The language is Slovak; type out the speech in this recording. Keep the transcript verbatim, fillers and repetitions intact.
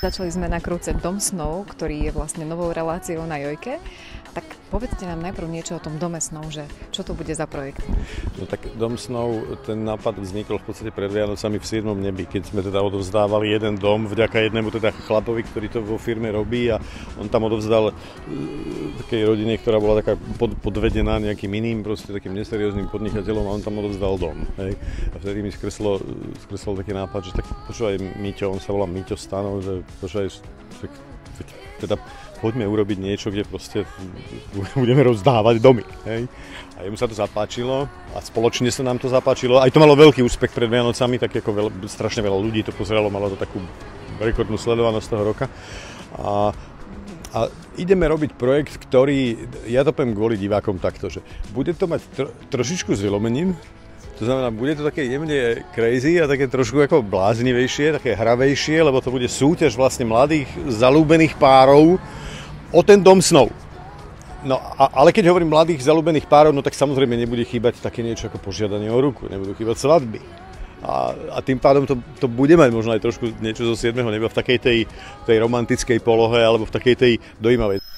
Začali sme nakrúcať Dom snov, ktorý je vlastne novou reláciou na Jojke. Tak povedzte nám najprv niečo o tom Dome snov, že čo to bude za projekt? No tak Dom snov, ten nápad vznikol v podstate pred Vianocami v siedmom nebi, keď sme teda odovzdávali jeden dom vďaka jednému teda chlapovi, ktorý to vo firme robí, a on tam odovzdal takej rodine, ktorá bola taká pod, podvedená nejakým iným, proste takým neserióznym podnikateľom, a on tam odovzdal dom. Hej. A vtedy mi skreslo, skreslo taký nápad, že tak počúvaj Miťo, on sa volá Miťo Stanov, že počúvaj, teda poďme urobiť niečo, kde proste budeme rozdávať domy. Hej. A jemu sa to zapáčilo a spoločne sa nám to zapáčilo. Aj to malo veľký úspech pred Vianocami, tak ako veľ, strašne veľa ľudí to pozeralo, malo to takú rekordnú sledovanosť toho roka. A, a ideme robiť projekt, ktorý, ja to poviem kvôli divákom takto, že bude to mať tro, trošičku zvylomením. To znamená, bude to také jemne crazy a také trošku ako bláznivejšie, také hravejšie, lebo to bude súťaž vlastne mladých zalúbených párov o ten Dom snov. No, a, ale keď hovorím mladých zalúbených párov, no tak samozrejme nebude chýbať také niečo ako požiadanie o ruku, nebudú chýbať svadby. A, a tým pádom to, to bude mať možno aj trošku niečo zo siedmeho neba v takej tej, tej romantickej polohe alebo v takej tej dojímavej.